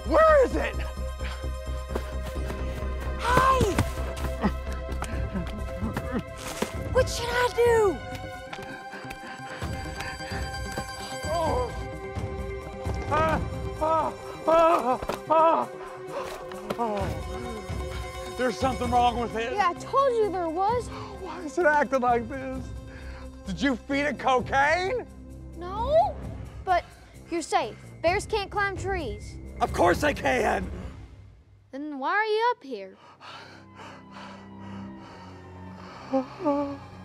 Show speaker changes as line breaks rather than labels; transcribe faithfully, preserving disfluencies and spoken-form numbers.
Where is it?
Hey! What should I do?
Oh. Ah, ah, ah, ah. Oh. There's something wrong with it.
Yeah, I told you there was.
Why is it acting like this? Did you feed it cocaine?
No, but you're safe. Bears can't climb trees.
Of course I can.
Then why are you up here?